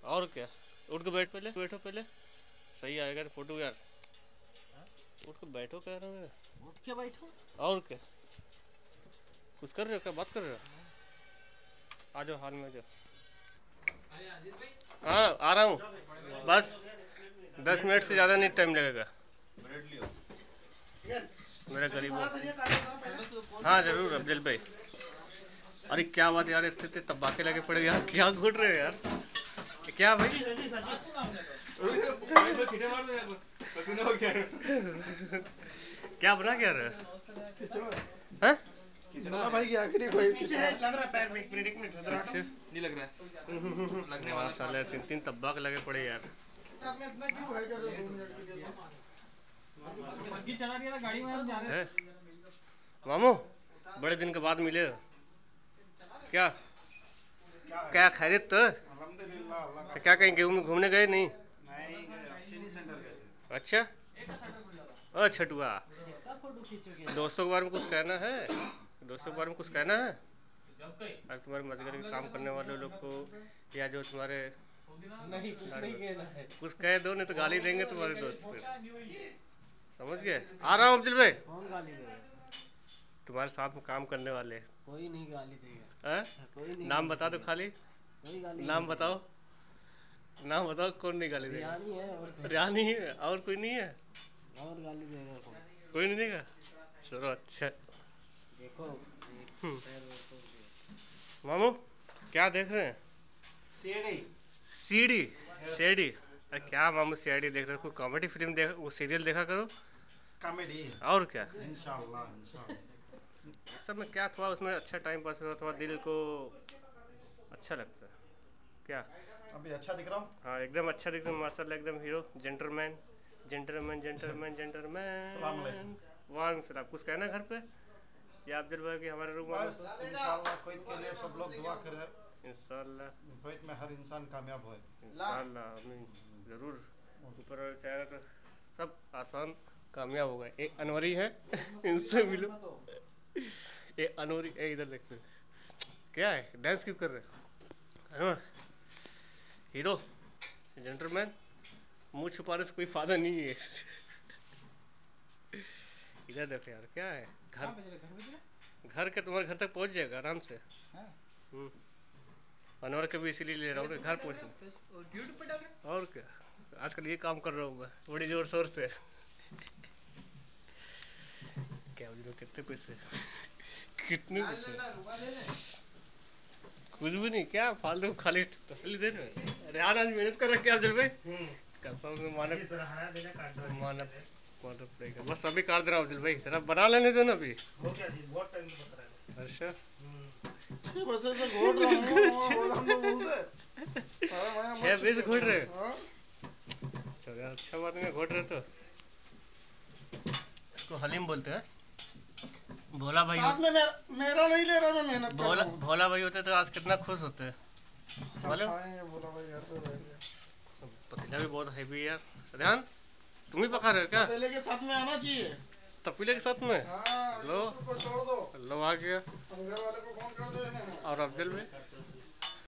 और क्या, उठ के बैठ, पहले बैठो पहले, सही आएगा तो फोटो यार। उठ के बैठो कह रहा हूँ यार। उठ के बैठो। और क्या, कुछ कर रहे हो क्या, बात कर रहे हो? आ जाओ हाल में, आ जाओ। हाँ आ रहा हूँ, बस 10 मिनट से ज़्यादा नहीं टाइम लगेगा। मेरा गरीब हो। हाँ जरूर अफजल भाई। अरे क्या बात यार, इतने इतने तबाके लगे पड़े यार, क्या घुट रहे हो यार, क्या भाई? क्या बना क्या रहे हैं? भाई की आखिरी ख्वाहिश लग रहा है पैर में, एक मिनट अच्छा नहीं लग रहा है, लगने वाला साला, 3 3 तब्बाक लगे पड़े यार। है मामू, बड़े दिन के बाद मिले, क्या क्या खैरियत? तो क्या कहीं घूमने गए नहीं? अच्छा, छठुआ, फोटो खींचोगे? दोस्तों के बारे में कुछ कहना है? दोस्तों के बारे में कुछ कहना है? अरे तुम्हारे मजगर के काम करने वाले लोग को, या जो तुम्हारे, नहीं कुछ नहीं कहना है। कुछ कह दो, नहीं तो गाली देंगे तुम्हारे दोस्त फिर, समझ गए? आ रहा हूँ अब्दुल भाई। कौन गाली देगा? तुम्हारे साथ में काम करने वाले कोई नहीं गाली देगा। हैं? कोई नहीं नाम गाली बता दो देगा। खाली, कोई गाली नहीं नाम देगा। बताओ, नाम बताओ, कौन नहीं गाली देगा? रियानी है और कोई रियानी है, और कोई नहीं है? और गाली देगा कौन? कोई नहीं देगा, चलो अच्छा। देखो एक पैर और तोड़ दिया। मामू क्या देख रहे हैं? सीढ़ी। सीडी, सीडी, अरे क्या मामू सीडी देख रहे हो? कोई कॉमेडी फिल्म देख, वो सीरियल देखा करो। कॉमेडी। और क्या, इंशाल्लाह इंशाल्लाह। सब में क्या थोड़ा उसमें अच्छा टाइम पास होता, थोड़ा दिल को अच्छा लगता है क्या? अभी अच्छा दिख रहा हूँ। हाँ एकदम अच्छा दिखता है माशाल्लाह, एकदम hero, gentleman gentleman gentleman gentleman. वालेकुम सलाम, कुछ कहना घर पे या अफजल भाई कि हमारे रूम वालों को? इंशाल्लाह कोई के लिए सब लोग दुआ करें, इंशाल्लाह, कोई में हर इंसान कामयाब होए। इंशाल्लाह आमीन, ज़रूर, ऊपर वाले चाहेगा तो सब आसान कामयाब होगा। एक अनवरी है इनसे मिलो, ये अनवरी, इधर देखते क्या है, डांस क्यों कर रहे हैं? हीरो, जेंटलमैन, मुंह छुपाने से कोई फायदा नहीं है। इधर देखो यार, क्या है, घर के तुम्हारे घर तक पहुंच जाएगा आराम से। अनवर के भी इसीलिए ले रहा हूँ घर पहुँच, और क्या, आजकल ये काम कर रहा हूँ मैं बड़ी जोर शोर से। क्या कितने पैसे, कितने पैसे? कुछ भी नहीं, क्या फालतू खाली तसल्ली दे रहे हैं। अरे यार आज मेहनत कर रखे अफजल भाई, कसम से मानव मानव मानव पड़ेगा, बस अभी काट दे रहा हूँ अफजल भाई, जरा बना लेने दो ना अभी। अच्छा 6 20 घोट रहे, चलो यार अच्छा बात नहीं, घोट रहे तो इसको हलीम बोलते हैं। भोला भाई साथ में मेरा नहीं ले रहा, मैं मेहनत कर रहा हूँ। भोला भाई होते तो आज कितना खुश होते। बोला भाई घर पे बैठ गया। पतीला भी बहुत हैवी है यार। रेहान तुम ही पका रहे हो क्या? पतीले के साथ में आना चाहिए। तपीले के साथ में? हाँ, लो को छोड़ दो, लो आ गया। हम घर वाले को फोन कर दे। और अफजल में